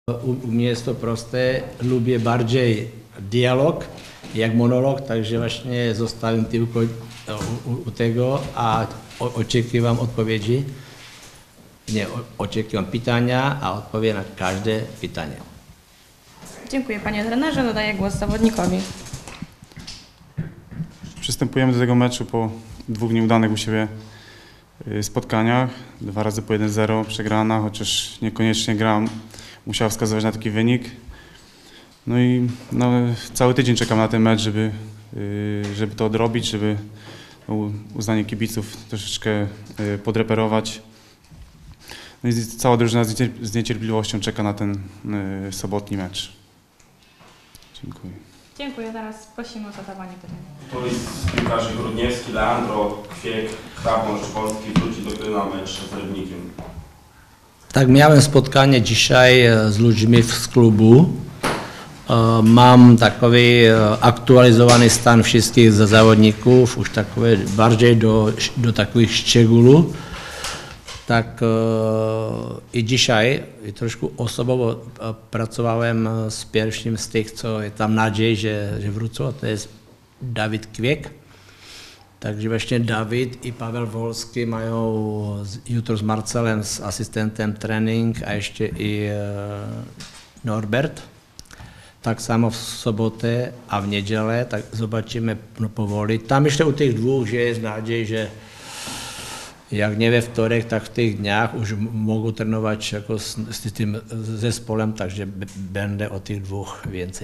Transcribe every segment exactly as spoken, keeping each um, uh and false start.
U, u mnie jest to proste, lubię bardziej dialog jak monolog, takže vlastně zostawím tylko u, u, u tego a o, očekávám odpovědi. Nie, o, očekávám pytania a odpowie na każde pytanie. Dziękuję panie trenerze, dodaję głos zawodnikowi. Przystępujemy do tego meczu po dwóch nieudanych u siebie spotkaniach. Dwa razy po jeden zero przegrana, chociaż niekoniecznie gra musiała wskazywać na taki wynik. No i no, cały tydzień czekam na ten mecz, żeby, żeby to odrobić, żeby uznanie kibiców troszeczkę podreperować. No i cała drużyna z niecierpliwością czeka na ten sobotni mecz. Dziękuję. Dziękuję. Teraz prosimy o zadawanie pytań. Któryś z piłkarzy Grudniewski, Leandro, Kwiek, Hrabąszcz, Polski wróci do na mecz z Rybnikiem. Tak, miałem spotkanie dzisiaj z ludźmi z klubu. Mam takový aktualizovaný stan wszystkich zawodników, už takové bardziej do, do takových szczegółów. Tak i dzisiaj i trošku osobowo pracowałem z pierwszym z tych, co je tam nadziei, że, że wrócą, to jest Dawid Kwiek. Takže vlastně David i Pavel Volský mají jutro s Marcelem, s asistentem trénink a ještě i Norbert. Tak samo v sobote a v neděle, tak zobačíme no, povoli. Tam ještě u těch dvou, že je nádej, že jak nie ve vtorek, tak v těch dňách už mohou trénovat jako s, s tím zespoliem, takže bude o těch dvou więcej.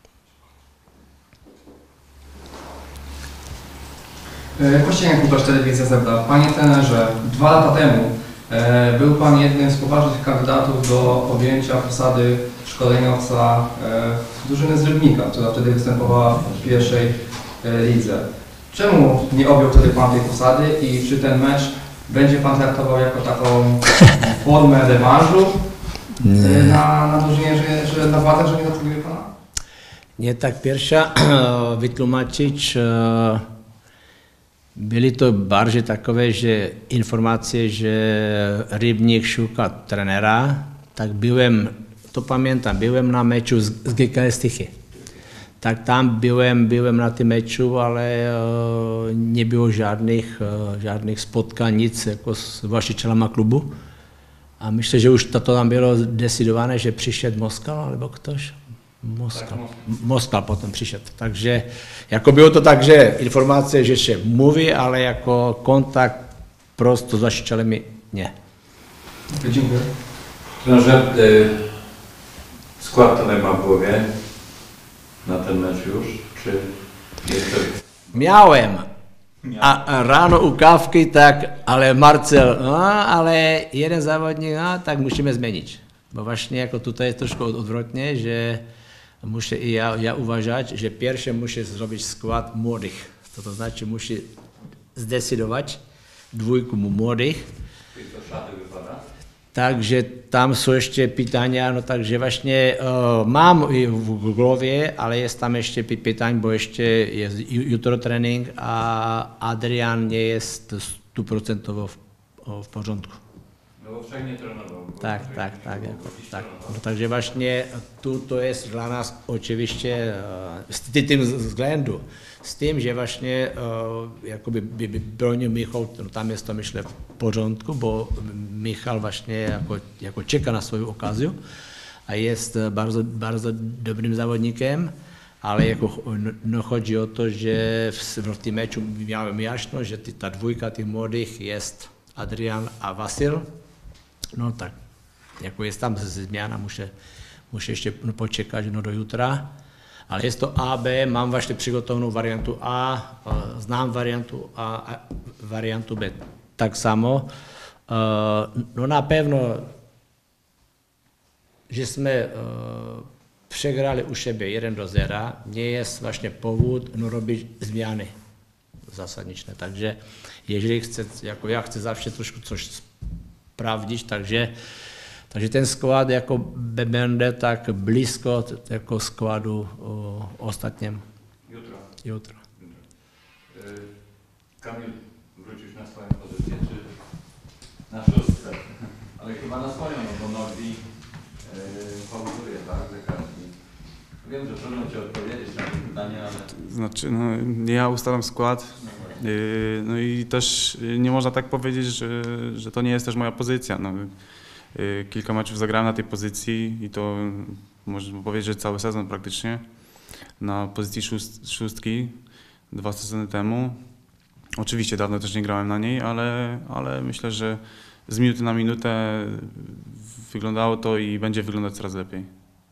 Kościeniak Łukasz, Telewizja Zebra. Panie trenerze, dwa lata temu e, był Pan jednym z poważnych kandydatów do objęcia posady szkoleniowca e, drużyny z Rybnika, która wtedy występowała w pierwszej e, lidze. Czemu nie objął wtedy Pan tej posady i czy ten mecz będzie Pan traktował jako taką formę rewanżu e, na, na drużynie, że, że na władach, że nie zatrudniły Pana? Nie, tak pierwsza wytłumaczyć. Byly to bardziej takové, že informace, že Rybník szuka trenera, tak byłem, to pamiętam, byłem na meczu z, z G K S Tychy. Tak tam byłem, byłem na tym meczu, ale uh, nie było żadnych, uh, żadnych spotkań, nic jako z właścicielama klubu. A myślę, że już to, to tam było decydowane, że przyszedł Moskal albo ktoś. Moskal. Moskal potem přišel. Takže jako bylo to tak, že informace, že se mluví, ale jako kontakt prosto s właścicielami nie. Dziękuję. Trenerze, y, skład trener ma w głowie na ten mecz już, czy jeszcze? Miałem. A ráno u kávky, tak, ale Marcel, no, ale jeden závodník, no, tak musíme změnit. Bo vlastně jako tutaj je trošku odwrotnie, že muszę i ja, ja uważać, że pierwsze muszę zrobić skład młodych. To, to znaczy muszę zdecydować dwójku młodych. Takže tam są jeszcze pytania, no takže właśnie uh, mam w głowie, ale jest tam jeszcze pytań, bo jeszcze jest jutro trening, a Adrian nie jest stuprocentowo w, w porządku. No bo wszak nie trenował. Tak, tak, tak, jako, tak. No, takže vlastně tu to jest dla nás oczywiście z tím względu, s tím, že vlastně jakoby by, by bronił Michał, no tam jest to myślę w porządku, bo Michał właśnie jako, jako czeka na swoją okazję, a jest bardzo, bardzo dobrym zawodnikiem, ale jako, no, chodzi o to, że w, w tym meczu miałem jasno, że ta dwójka tych młodych jest Adrian a Vasil. No tak, jako jest tam zmiana, muszę, muszę jeszcze no, poczekać no, do jutra, ale jest to A, B, mam właśnie przygotowaną wariantu A, znam wariantu A, a wariantu B tak samo. No na pewno, że jsme przegrali u siebie jeden do zera, nie jest właśnie powód no, robić zmiany zasadnicze, takže jeżeli chcę, jako ja chcę zawsze troszkę coś sprawdzić, takže, takže ten skład jako będzie tak blisko jako składu o, ostatnim. Jutro. Jutro. Jutro. Yy, Kamil, wrócisz na swoją pozycję, czy na szóstkę? Ale chyba na swoją, no bo Nordi yy, Wiem, że trudno Ci odpowiedzieć na to pytanie, ale... Znaczy, no, nie ja ustalam skład. Yy, no i też nie można tak powiedzieć, że, że to nie jest też moja pozycja. No, yy, kilka meczów zagrałem na tej pozycji i to można powiedzieć, że cały sezon praktycznie na pozycji szóst, szóstki dwa sezony temu. Oczywiście dawno też nie grałem na niej, ale, ale myślę, że z minuty na minutę wyglądało to i będzie wyglądać coraz lepiej.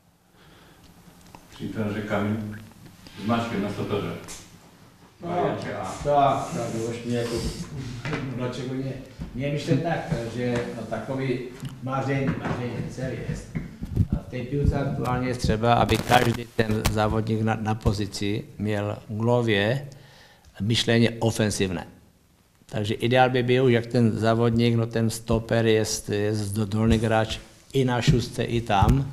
Czyli trenerze Kamil z Maćkiem na stoperze. Tak, tak, tak, właśnie jako, dlaczego nie? Nie myślę tak, że no, takový marzenie, marzenie, cel jest. A v té piłce aktuálně jest třeba, aby každý ten závodník na, na pozici měl v hlavě myšlení ofensivné. Takže ideál by byl, jak ten závodník, no ten stoper jest, jest dolný hráč i na šustce, i tam,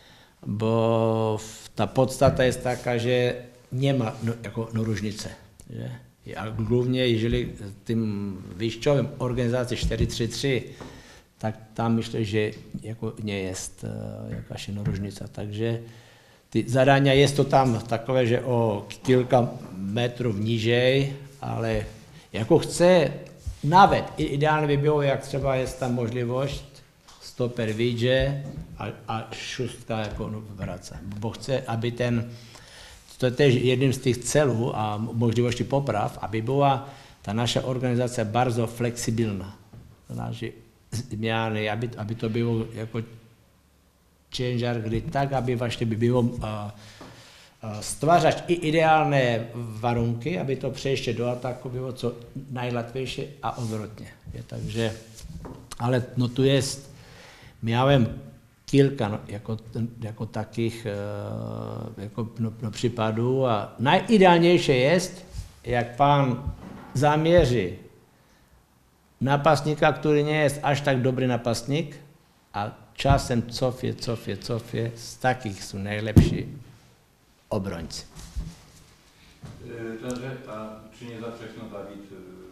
bo ta podstata jest taka, že nemá no, jako no, różnice. Že? A głównie, jeżeli tym wyjściowym organizacji cztery trzy trzy, tak tam myślę, że jako nie jest uh, jakaś no, różnica. Także ty zadania jest to tam takové, że o kilka metrów niżej, ale jako chce, nawet ideálně by bylo, jak třeba jest tam możliwość, stoper vyjdzie a, a šustka jako no, vraca. Bo chce, aby ten, to je też jednym z tych celów a możliwości popraw, aby była ta nasza organizacja bardzo fleksybylna. Znaczy, zmiany, aby, aby to było jako ciężar gry, tak, aby właśnie by było a, a stwarzać i idealne warunki, aby to przejście do ataku było co najłatwiejsze, a odwrotnie. Takže, ale no tu jest, miałem kilka no, jako, jako takich jako, no, no, případů a najideálnější jest, jak pan zaměří napastníka, který nie jest aż tak dobrý napastník a časem cofie, cofie, cofie, z takich jsou nejlepší obrońcy. Trenerze, a czy nie za wcześnie Dawid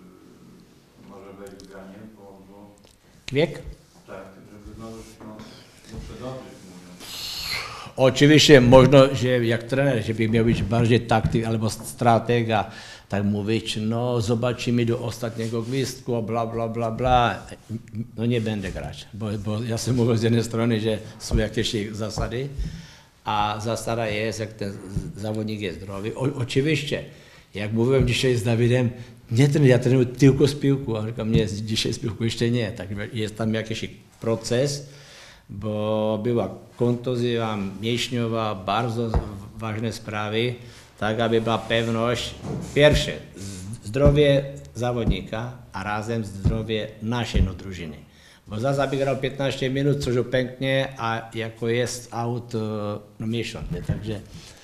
y, może wejść w granie? Bo, bo... Kvěk? Tak, żeby znowu no, przedobrzyć mówiąc. Oczywiście można, że jak trener, že by miał być bardziej taktyk albo strateg a tak mówić, no zobaczymy do ostatniego gwizdku a bla bla bla bla. No nie będę grać, bo, bo ja jsem mówił z jednej strony, że są jakieś zasady a zasada jest, jak ten zawodnik jest zdrowy. O, oczywiście, jak mówiłem dzisiaj z Dawidem, nie trenuję, ja trenuję tylko z piłką, a říkám, nie, dzisiaj z piłką jeszcze nie, tak jest tam jakiś proces, bo była kontuzja mięśniowa, bardzo ważne sprawy, tak aby była pewność, pierwsze, zdrowie zawodnika, a razem zdrowie naszej no, drużyny. Bo zase aby grał piętnaście minut, což pęknie, a jako jest out no, miesiąc. Takže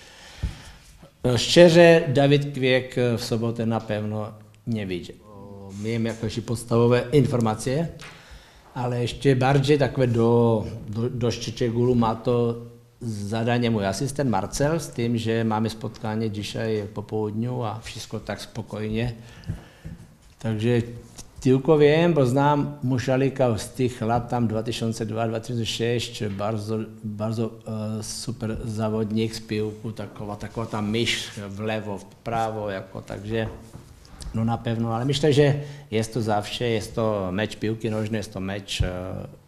szczerze, Dawid Kvěk w sobotę na pewno nie wyjdzie. Miałem jakieś podstawowe informacje, ale ještě bardziej takové do, do, do szczegółu ma to zadanie mój asystent Marcel z tym, że mamy spotkanie dzisiaj po południu a wszystko tak spokojnie. Takže tylko wiem, bo znam Mušalika z tych lat tam dwa tysiące dwa dwa tysiące sześć, bardzo, bardzo uh, super zawodnik z piłku, taková, taková ta myš w lewo, w prawo, jako, takže no na pewno, ale myślę, że jest to zawsze, jest to mecz piłki nożnej, jest to mecz uh,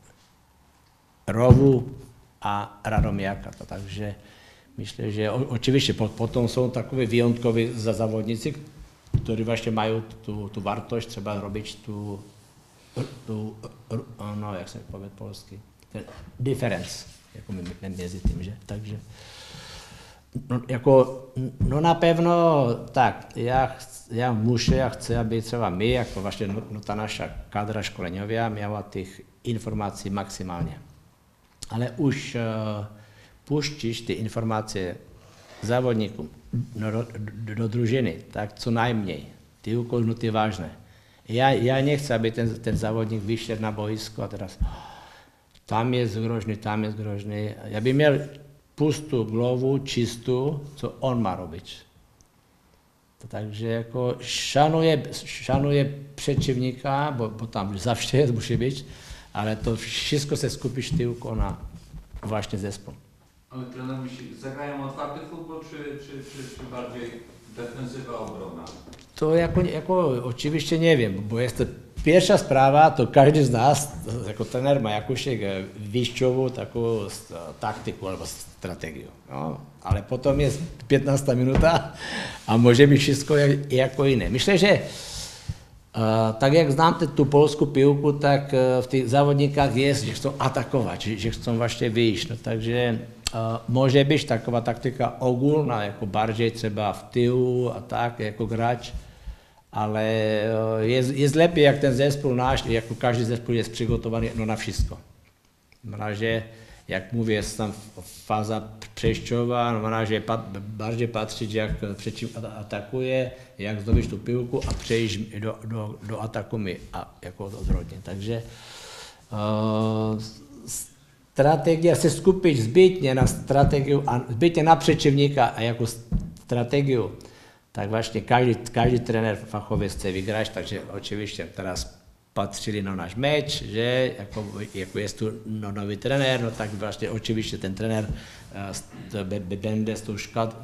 rowu a Radomiaka, to takže myślę, że o, oczywiście po, potom są takové wyjątkowe za zawodnicy, którzy właśnie mają tu, tu wartość, trzeba robić tu, tu no jak się powie polski, ten difference jako między tym, że także no, jako, no na pewno tak, ja, ja muszę, ja chcę, aby třeba my, jako właśnie no, no ta nasza kadra szkoleniowa miała tych informacji maksymalnie. Ale już uh, puścić te informacje zawodnikom no, do, do, do drużyny, tak co najmniej, ty okolności ważne. Ja, ja nie chcę, aby ten, ten zawodnik wyszedł na boisko a teraz tam jest groźny, tam jest groźny. Ja bym miał pustą głowę, czystą, co on ma robić. To także jako szanuję, szanuję przeciwnika, bo, bo tam zawsze jest, musi być, ale to wszystko się skupić tylko na właśnie zespół. Ale trener myśli, zagrają otwarty futbol, czy, czy, czy, czy bardziej defensywa, obrona? To jako, jako oczywiście nie wiem, bo jest to pierwsza sprawa, to każdy z nas jako trener ma jakąś wyjściową taką taktyku albo strategię. No, ale potom jest piętnasta minuta a może być wszystko jak, jako inne. Myślę, że uh, tak jak znam tu polską piłku, tak uh, w tych zawodnikach jest, że chcą atakować, że chcą właśnie wyjść. No, takže uh, może być taková taktyka ogólna, jako bardziej trzeba w tył a tak, jako grać. Ale jest, jest lepiej, jak ten zespół nasz, jako każdy zespół jest przygotowany no, na wszystko. Na razie, jak mówię, jest tam faza przejściowa, no, na razie pat, bardziej patrzeć, jak przeciw atakuje, jak zdobyć tu piłku a przejść do, do, do ataku my, a jako odwrotnie. Takže uh, strategia se skupić zbytnie na strategiu, a zbytnie na przeciwnika a jako strategiu. Tak właśnie każdy, każdy trener fachowiec chce wygrać, takže oczywiście teraz patrzyli na nasz mecz, że jako, jako jest tu no, nowy trener, no tak właśnie oczywiście ten trener uh, będzie z tą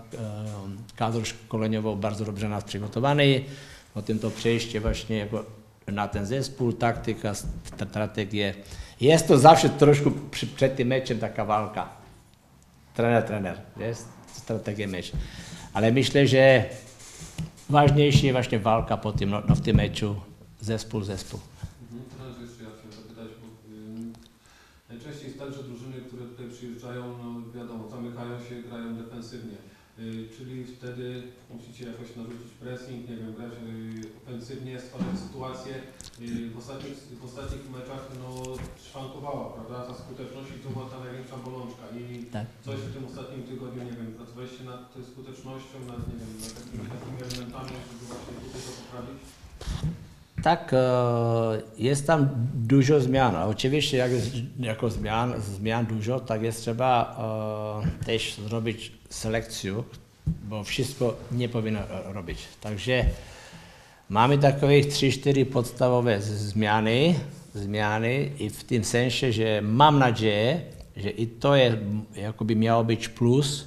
kadrą szkoleniową bardzo dobrze nas przygotowany, potem to przejście właśnie jako na ten zespół, taktyka, strategie. Jest to zawsze troszkę przed tym meczem taka walka. Trener, trener, jest strategia mecz. Ale myślę, że ważniejsza jest właśnie walka po tym, no, no w tym meczu zespół, zespół. Mhm, teraz jeszcze ja chciałem zapytać, bo ym, najczęściej jest tak, że drużyny, które tutaj przyjeżdżają, no wiadomo, zamykają się, grają defensywnie. Yy, czyli wtedy musicie jakoś narzucić pressing, nie wiem, grać yy, ofensywnie, stwarzać sytuację. Yy, w, ostatnich, w ostatnich meczach no, szwankowała, prawda, ta skuteczność i to była ta największa bolączka. I tak. coś w tym ostatnim tygodniu, nie wiem, pracowaliście nad skutecznością, nad, nie wiem, nad takimi, takimi elementami, żeby właśnie tutaj to poprawić? Tak, jest tam dużo zmian. Oczywiście jak jest jako zmian, zmian dużo, tak jest trzeba uh, też zrobić selekcję, bo wszystko nie powinno robić. Takže mamy takové tři, čtyři podstawowe zmiany, zmiany i w tym sensie, że mam nadzieję, że i to je, jakoby miało być plus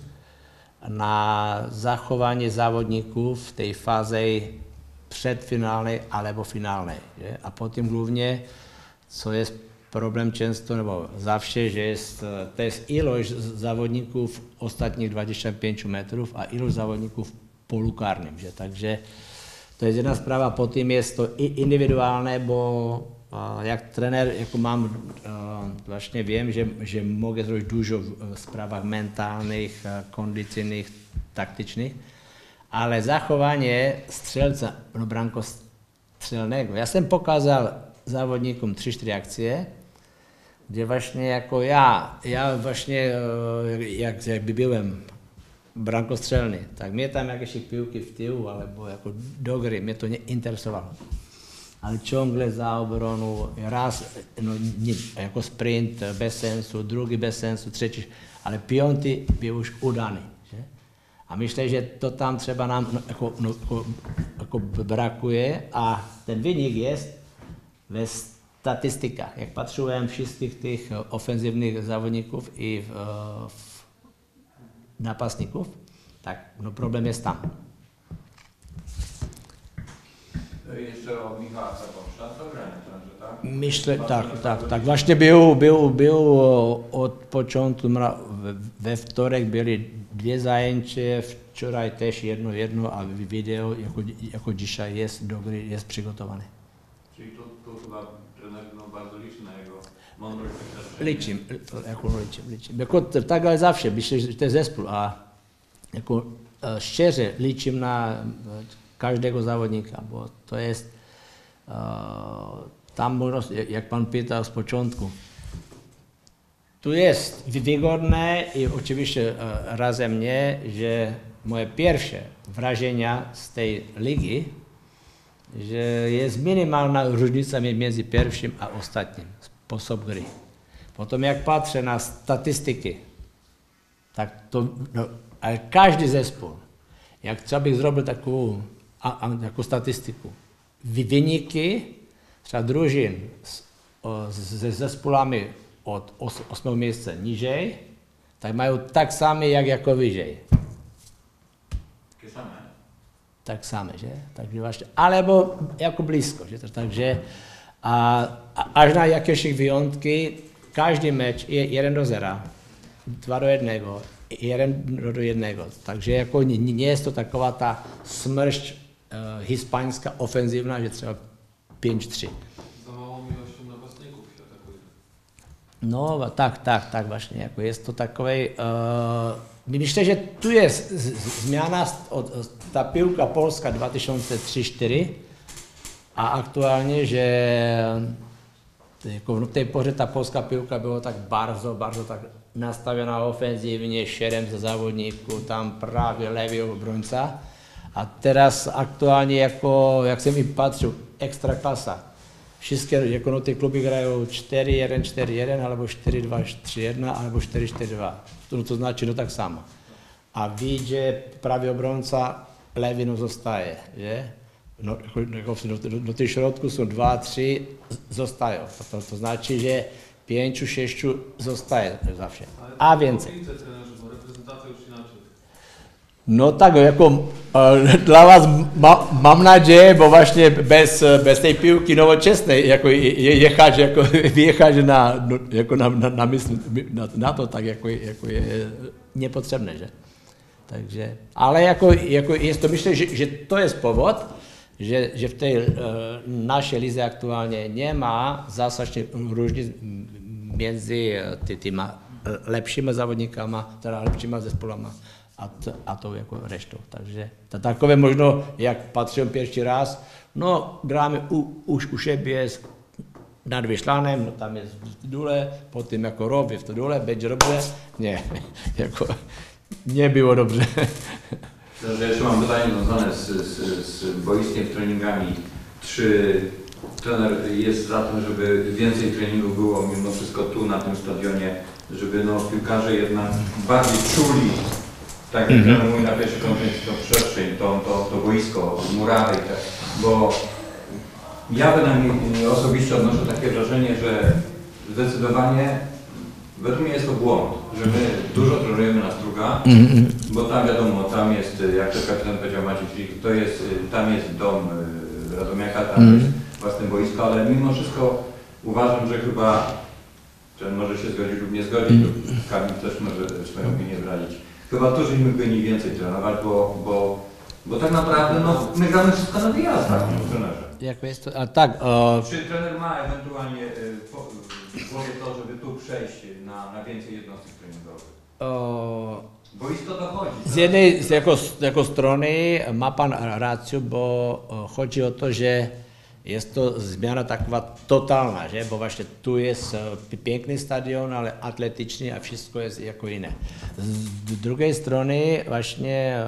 na zachowanie zawodników w tej fazie przedfinalnej albo finalnej. Že? A potem głównie, co jest problem często, nebo zawsze, że jest, to jest ilość zawodników ostatnich dwadzieścia pięć metrów, a ilość zawodników polu karnym. Že? Takže to jest jedna sprawa, potem jest to indywidualne, bo jak trener, jako mam, właśnie wiem, że, że mogę zrobić dużo w sprawach mentalnych, kondycyjnych, taktycznych, ale zachowanie strzelca, no brankostrzelnego. Ja jsem pokazal zawodnikom tři, čtyři akcie, gdzie właśnie jako ja, ja właśnie jak, jakby byłem brankostrzelny, tak mnie tam jakieś piłki w tył, albo jako do gry, mnie to nie interesowało. Ale ciągle za obronu, raz no, nie, jako sprint bez sensu, drugi bez sensu, trzeci, ale piąty był już udany. Že? A myślę, że to tam trzeba nam no, jako, no, jako, jako brakuje a ten wynik jest ve statystykach. Jak patrzyłem wszystkich tych ofensywnych zawodników i w, w napastników, tak no problem jest tam. Jeszcze o Michała Sabowsza, to granie, tak? Myślę, tak, tak, tak. Właśnie był, był, był od początku, we wtorek byli dwie zajęcia, wczoraj też jedno, jedno, a wideo jako, jako dzisiaj jest do gry, jest przygotowane. Czyli to, to chyba trener no, bardzo liczy na jego mądrość. Liczę, jako liczę, liczę. Jako, tak ale zawsze, myślę, że to jest zespół, a jako szczerze liczę na każdego zawodnika, bo to jest uh, tam možnost, jak pan pytał z początku, tu jest wygodne i oczywiście uh, razem mnie, że moje pierwsze wrażenia z tej ligi, że jest minimalna różnica między pierwszym a ostatnim sposób gry. Potem jak patrzę na statystyki, tak to no, ale każdy zespół, jak trzeba bych zrobił taką A, a, jako statystyku. Wyniki třeba družin ze zespolami od ósmého miejsca niżej tak mají tak samé, jak jako vyžej. Takie same? Tak samé, že? Takže vlastně, alebo jako blízko, že? Takže a, a až na jakési výjimky, každý meč je jeden do zera, dva do jedného, jeden do jedného. Takže jako nie je to taková ta smršť uh, hispánská ofenzivná, že třeba pět tři. Za malou miłością napastników się atakuje. No, tak, tak, tak vlastně, jako je to takovej, uh, myslím, že tu je z, z, změna od, od ta pivka Polska dva tisíce tři čtyři a aktuálně, že jako v té poře ta polská pivka byla tak bardzo, bardzo tak nastavená ofenzívne, šedem za závodníků, tam právě levý obroňca. A teraz aktuálně, jako, jak jsem jim patřil, extra klasa. Všechny jako no, ty kluby hrají čtyři jedna čtyři jedna, alebo čtyři dva tři jedna, alebo čtyři čtyři dva. To, to značí no tak samo. A ví, že pravý obroňca levinu zostaje, že? No, jako, do, do, do těch šrotku jsou dva, tři, zostají. To, to značí, že pięciu, sześciu zostaje zawsze. A więcej. No tak, jako e, dla was ma, mam nadzieję, bo właśnie bez, bez tej piłki nowoczesnej jako je, jechać, jako wyjechać na, no, jako na, na, na, mysl, na, na to tak jako, jako je niepotrzebne, że? Takže, ale jako, jako jest to, myślę, że, że to jest powód, že, že v té e, naší lize aktuálně nemá zásadně różnic mezi ty, těma lepšími závodníkama, teda lepšíma zespolama a, t, a to jako reštou. Takže to takové možno, jak patřím pierwszy raz, no gráme u, už u siebie nad Vyšlánem, no tam je v dole, potom jako Rob je v to dole, będzie dobře, nie, jako nie było dobrze. Dobrze, jeszcze mam pytanie związane z, z, z boiskiem, treningami. Czy trener jest za tym, żeby więcej treningów było mimo wszystko tu na tym stadionie, żeby no, piłkarze jednak bardziej czuli, tak jak trener mówi na pierwszej konferencji, tą przestrzeń, to, to, to boisko, murawy, tak, bo ja bynajmniej osobiście odnoszę takie wrażenie, że zdecydowanie według mnie jest to błąd, że my dużo trenujemy na Struga, mm-hmm. bo tam wiadomo, tam jest, jak to kapitan powiedział Maciej, czyli to jest, tam jest dom Radomiaka, tam mm-hmm. jest własne boisko, ale mimo wszystko uważam, że chyba, ten może się zgodzić lub nie zgodzić, mm-hmm. Kamil też może swoją opinię wyrazić. Chyba tu żeśmy byli więcej trenować, bo, bo, bo tak naprawdę no, my gramy wszystko na wyjazdach, panie trenerze. Jak jest to, a tak, o... Czy trener ma ewentualnie y, po, w głowie to, żeby tu przejść na, na więcej jednostek treningowych? O... Boisko dochodzi. Z jednej z jako, jako strony ma pan rację, bo chodzi o to, że jest to zmiana taková totálna, že? Bo właśnie tu jest piękny stadion, ale atletyczny, a wszystko jest jako inne. Z drugiej strony właśnie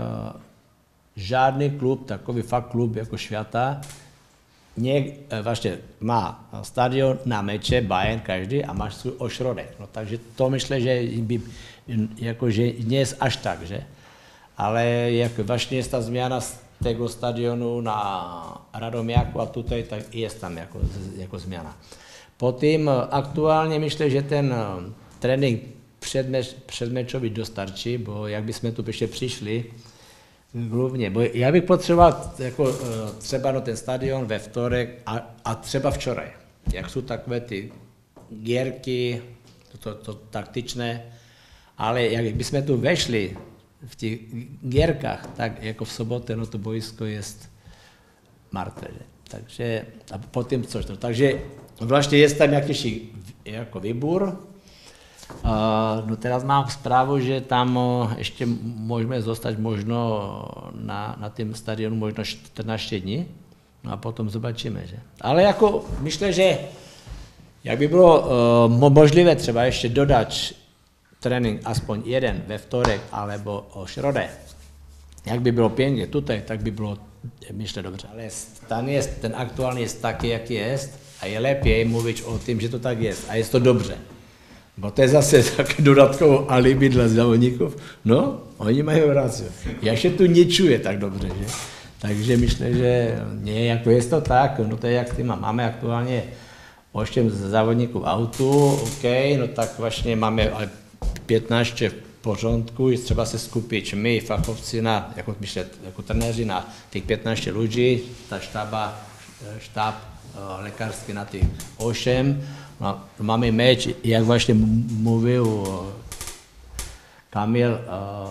żadny klub, takový fakt klub jako świata, nie, właśnie má stadion na mecze, Bayern každý a máš svůj ośrodek. No, takže to myślę, že by, jako, že nie jest aż tak, že? Ale jak właśnie jest ta zmiana z tego stadionu na Radomiaku a tutaj, tak jest tam jako, jako zmiana. Potem aktuálně myślę, že ten trénink předmeč, předmečový dostarčí, bo jak bychom tu ještě přišli, Głównie, bo ja bych potřeboval jako, třeba no ten stadion ve vtorek a, a třeba včoraj. Jak jsou takové ty gierky, to, to, to taktyczne, ale jak byśmy tu weszli w tych gierkach, tak jako w sobotę, no to boisko jest martwe. Takže, a potem coś. No, takže właśnie jest tam jakiś jako wybór. Uh, no teraz mám zprávu, že tam uh, ještě můžeme zostať možno na, na tým stadionu možno čtrnáct dní, no a potom zobačíme, že. Ale jako myslím, že jak by bylo uh, možlivé třeba ještě dodat trénink aspoň jeden ve vtorek alebo o środę, jak by bylo pěkně tutaj, tak by bylo, myslím, dobře. Ale ten, jest, ten aktuální jest taky, jaký jest a je lepší mluvit o tom, že to tak jest a jest to dobře. Bo to je zase také dodatkovou alibi dla závodníků. No, oni mají rację. Já se tu nečuje tak dobře, že? Takže myslím, že nie, jako je to tak, no to je jak ty máme aktuálně osm závodníků v autu, OK, no tak vlastně máme ale piętnaście w porządku i trzeba se skupić. My, fachowcy, na, jako, myślę, jako trenéři na těch piętnaście ludzi, ta sztaba, štáb lékařský na těch osm. No, máme meč, jak vlastně mluvil Kamil,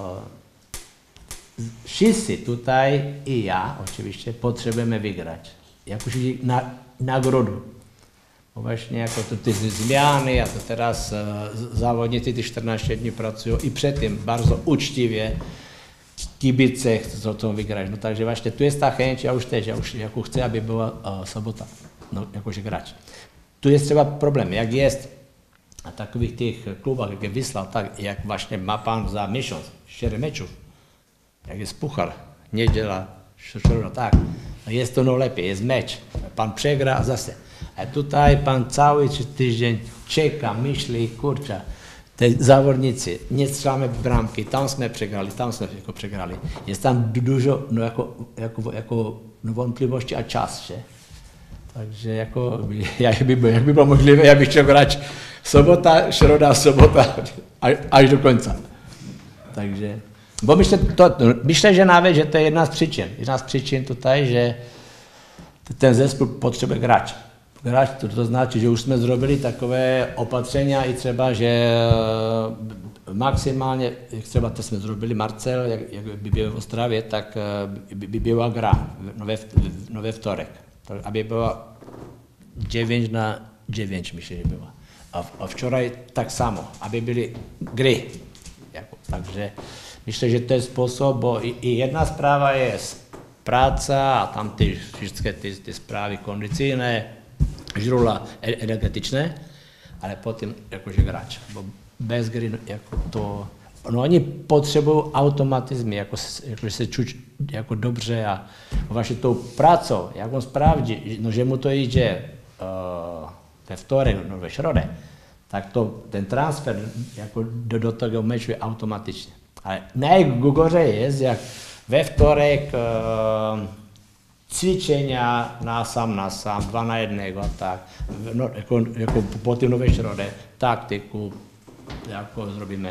všichni tutaj i já, oczywiście, potřebujeme vyhrát. Jakože na, nagrodu. Właśnie jako to ty zmiany, a to teraz závodníci ty čtrnáct dní pracují i předtím bardzo uczciwie, kibice chcą to wygrać. No takže właśnie tu jest ta chęć, ja już też, ja już jako chcę, aby była uh, sobota, no jakoś grać. Tu jest trzeba problem, jak jest na takových tych klubach, jak je Wisla, tak jak właśnie ma pan za miesiąc cztery meczów, jak jest puchar, niedziela, środa, tak, no jest to no lepiej, jest mecz, pan przegra, a zase. A tutaj pan cały tydzień czeka, myśli, kurczę, te zawodnicy, nie strzelamy bramki, tam jsme przegrali, tam jsme jako przegrali. Jest tam dużo no jako, jako, jako no wątpliwości a czas, że? Także jako, jakby, jakby było możliwe, ja bych chciał grać sobota, środa, sobota, až do końca. Takže, bo myślę, to, myślę, że nawet, że to jedna z przyczyn, jedna z przyczyn tutaj, że ten zespół potrzebuje grać. Grać, to, to znaczy, że już jsme zrobili takové opatřenia i třeba, že maksimálně, jak třeba to jsme zrobili, Marcel, jak, jak by byl v Ostravě, tak by, by byla gra no ve, no ve vtorek. Aby byla dziewięć na dziewięć, myślę, že byla. A, a včeraj tak samo, aby byly gry. Jako, takže myślę, že to je způsob, bo i, i jedna zpráva je práca a tam ty všechny ty, ty zprávy kondicijné, žrula energetičné, ale potom jakože hráč. Bo bez hry jako to, no oni potřebují automatizmy, jako, jako se čuť jako dobře a vlastně tou prácou, jak on spravdí, no, že mu to jde uh, ve vtorek, no ve šrode, tak to, ten transfer jako do, do toho meču je automatičně. Ale nejgoře je, jak ve vtorek uh, cvičenia na sám na sám, dva na jedného a tak, no, jako, jako po té nové šrode, taktiku, jako zrobíme.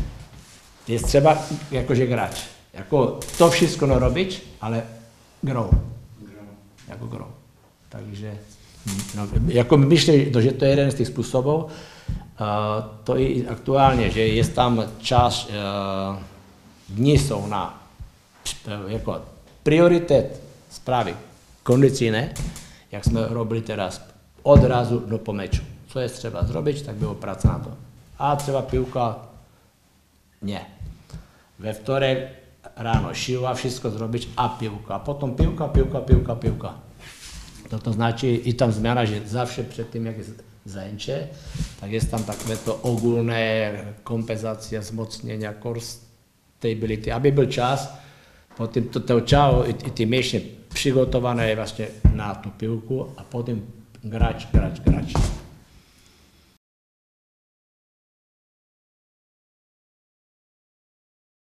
Je třeba jakože hráč. Jako to všechno no robič, ale grou. Jako grou. Takže, no, jako myslím, že to je jeden z těch způsobů, uh, to je aktuálně, že je tam čas, uh, dní jsou na uh, jako prioritet správy kondicijné, jak jsme robili teraz odrazu do pomeču. Co je třeba zrobiť, tak bylo práce na to. A třeba pivka, ne. Ve vtorek ráno šiva, všechno zrobiť a pivka. A potom pivka, pivka, pivka, pivka. To značí i tam změna, že zavše předtím, jak je zajęcie, tak jest tam takové to ogólné kompenzace, zmocnění, core stability, aby byl čas, potom to, to čau i, i ty mięśnie przygotowane vlastně na tu piłku, a potom grač, grač, grač.